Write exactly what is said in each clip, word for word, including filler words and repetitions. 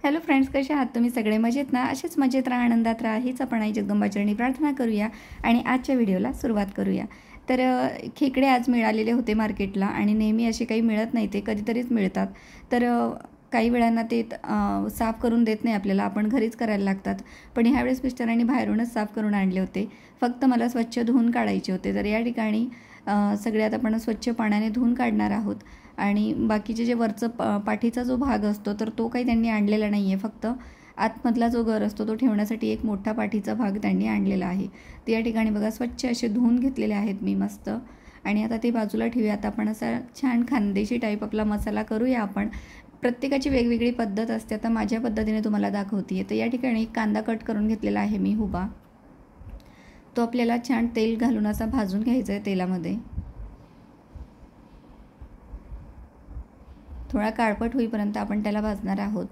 Hello friends, कसे आहात तुम्ही सगळे? मजेत ना? असेच मजेत राहा, आनंदात राहा हीच आपण आई जगदंबाचरणी प्रार्थना करूया आणि आजच्या व्हिडिओला सुरुवात करूया. तर खेकडे आज मिळालेले होते मार्केटला आणि नेहमी असे काही मिळत नाही, ते कधीतरीच मिळतात. तर काही वेळांना ते साफ करून देत नाही आपल्याला, आपण घरीच करायला लागतात. पण ह्यावेळेस मिस्टरांनी बाहेरूनच साफ करून आणले होते, फक्त मला स्वच्छ धुवून काढायचे होते. तर या ठिकाणी सगळ्यात आपण स्वच्छ पाण्याने धुवून काढणार आहोत. आणि बाकीचे जे वरचं प पाठीचा जो भाग असतो तर तो काही त्यांनी आणलेला नाही आहे, फक्त आतमधला जो गर असतो तो ठेवण्यासाठी एक मोठा पाठीचा भाग त्यांनी आणलेला आहे. तर या ठिकाणी बघा स्वच्छ असे धुवून घेतलेले आहेत मी मस्त. आणि आता ते बाजूला ठेवूया. आता आपण असा छान खानदेशी टाईप आपला मसाला करूया आपण. प्रत्येकाची वेगवेगळी पद्धत असते, आता माझ्या पद्धतीने तुम्हाला दाखवते. तर या ठिकाणी कांदा कट करून घेतलेला आहे मी उभा. तो आपल्याला छान तेल घालून असा भाजून घ्यायचा आहे तेलामध्ये. थोडा काळपट होईपर्यंत आपण त्याला भाजणार आहोत.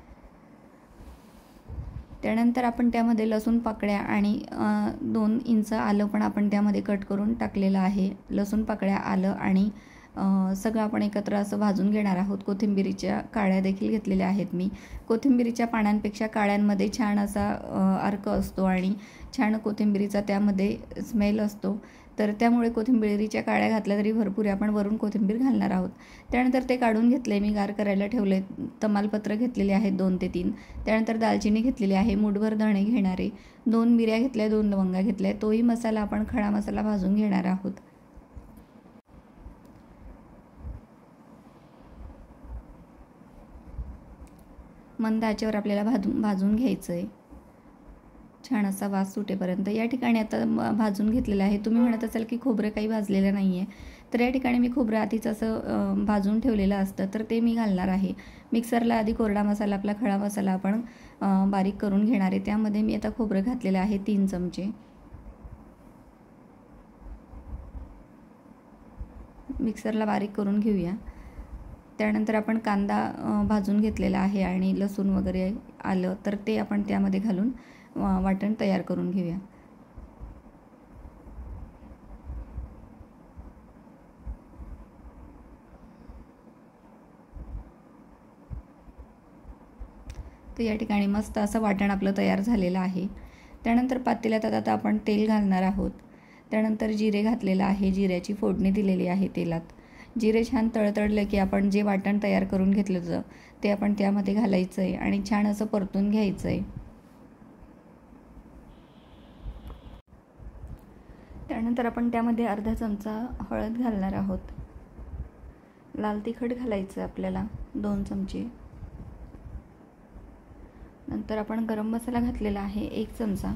त्यानंतर आपण त्यामध्ये लसूण पाकळ्या आणि दोन इंच आलं पण आपण त्यामध्ये कट करून टाकलेलं आहे. लसूण पाकळ्या, आलं आणि सगळं आपण एकत्र असं भाजून घेणार आहोत. कोथिंबीरीच्या काळ्या देखील घेतलेल्या आहेत मी. कोथिंबीरीच्या पानांपेक्षा काळ्यांमध्ये छान असा अर्क असतो आणि छान कोथिंबीरीचा त्यामध्ये स्मेल असतो. तर त्यामुळे कोथिंबीरीच्या काळ्या घातल्या तरी भरपूर आहे. आपण वरून कोथिंबीर घालणार आहोत. त्यानंतर ते काढून घेतले मी, गार करायला ठेवले. तमालपत्र घेतलेले आहेत दोन ते तीन. त्यानंतर दालचिनी घेतलेली आहे, मूठभर धणे घेणारे, दोन मिऱ्या घेतल्या, दोन लवंगा घेतल्या. तोही मसाला आपण खडा मसाला भाजून घेणार आहोत. मंद आचेवर आपल्याला भाजून भाजून घ्यायचं आहे, छान असा वास सुटेपर्यंत. या ठिकाणी आता भाजून घेतलेलं आहे. तुम्ही म्हणत असाल की खोबरं काही भाजलेलं नाही आहे, तर या ठिकाणी मी खोबरं आधीच असं भाजून ठेवलेलं असतं, तर ते मी घालणार आहे. मिक्सरला आधी कोरडा मसाला, आपला खडा मसाला आपण बारीक करून घेणार आहे. त्यामध्ये मी आता खोबरं घातलेलं आहे तीन चमचे. मिक्सरला बारीक करून घेऊया. त्यानंतर आपण कांदा भाजून घेतलेला आहे आणि लसूण वगैरे आलं, तर ते आपण त्यामध्ये घालून वाटण तयार करून घेऊया. तर या ठिकाणी मस्त असं वाटण आपलं तयार झालेलं आहे. त्यानंतर पातेल्यात आता आपण तेल घालणार आहोत. त्यानंतर जिरे घातलेलं आहे, जिऱ्याची फोडणी दिलेली आहे तेलात. जिरे छान तळतळले की आपण जे वाटण तयार करून घेतलं होतं ते आपण त्यामध्ये घालायचं आहे आणि छान असं परतून घ्यायचं आहे. त्यानंतर आपण त्यामध्ये अर्धा चमचा हळद घालणार आहोत. लाल तिखट घालायचं आपल्याला दोन चमचे. नंतर आपण गरम मसाला घातलेला आहे एक चमचा.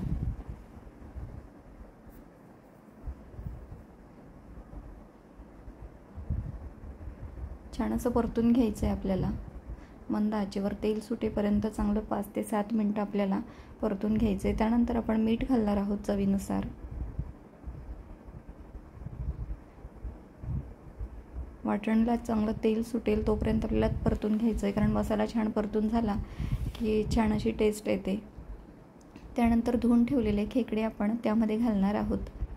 छान असं परतून घ्यायचं आहे आपल्याला. मंद आचेवर तेल सुटेपर्यंत चांगलं पाच ते सात मिनटं आपल्याला परतून घ्यायचं आहे. त्यानंतर आपण मीठ घालणार आहोत चवीनुसार. वाटणला चांगलं तेल सुटेल तोपर्यंत आपल्याला परतून घ्यायचं आहे, कारण मसाला छान परतून झाला की छान अशी टेस्ट येते. त्यानंतर धुवून ठेवलेले खेकडे आपण त्यामध्ये घालणार आहोत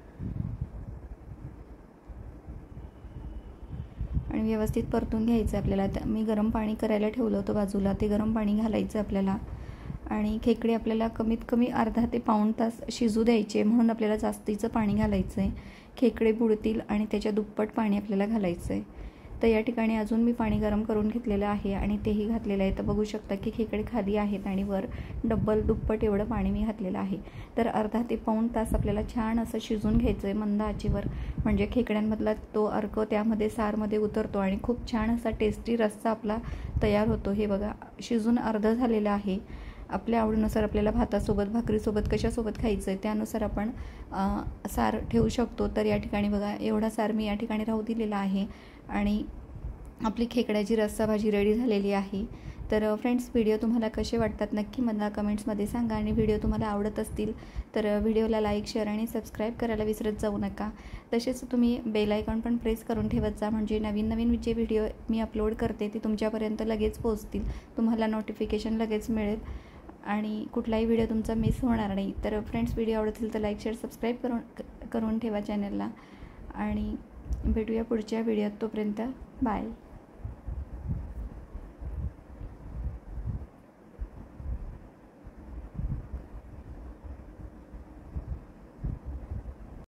आणि व्यवस्थित परतून घ्यायचं आपल्याला. मी गरम पाणी करायला ठेवलं होतं बाजूला, ते गरम पाणी घालायचं आपल्याला. आणि खेकडे आपल्याला कमीत कमी अर्धा ते पाऊण तास शिजू द्यायचे, म्हणून आपल्याला जास्तीचं पाणी घालायचं आहे. खेकडे बुडतील आणि त्याच्या दुप्पट पाणी आपल्याला घालायचं आहे. तर या ठिकाणी अजून मी पाणी गरम करून घेतलेलं आहे आणि तेही घातलेलं आहे. तर बघू शकता की खेकडे खाली आहेत आणि वर डब्बल दुप्पट एवढं पाणी मी घातलेलं आहे. तर अर्धा ते पाऊण तास आपल्याला छान असं शिजून घ्यायचं आहे मंद आचेवर, म्हणजे खेकड्यांमधला तो अर्क त्यामध्ये सारमध्ये उतरतो आणि खूप छान असा टेस्टी रस्सा आपला तयार होतो. हे बघा शिजून अर्धं झालेलं आहे. आपल्या आवडीनुसार आपल्याला भातासोबत, भाकरीसोबत, कशासोबत खायचं आहे त्यानुसार आपण सार ठेवू शकतो. तर या ठिकाणी बघा एवढा सार मी या ठिकाणी राहू दिलेला आहे आणि आपली खेकड्याची रस्सा भाजी रेडी झालेली आहे. तर फ्रेंड्स, व्हिडिओ तुम्हाला कसे वाटतात नक्की मला कमेंट्समध्ये सांगा. आणि व्हिडिओ तुम्हाला आवडत असतील तर व्हिडिओला लाईक, शेअर आणि सबस्क्राईब करायला विसरत जाऊ नका. तसेच तुम्ही बेल आयकॉन पण प्रेस करून ठेवत जा, म्हणजे नवीन नवीन जे व्हिडिओ मी अपलोड करते ते तुमच्यापर्यंत लगेच पोहोचतील, तुम्हाला नोटिफिकेशन लगेच मिळेल आणि कुठलाही व्हिडिओ तुमचा मिस होणार नाही. तर फ्रेंड्स, व्हिडिओ आवडत असेल तर लाईक, शेअर, सबस्क्राईब करून करून ठेवा चॅनलला आणि भेटूया पुढच्या व्हिडिओत. तोपर्यंत बाय.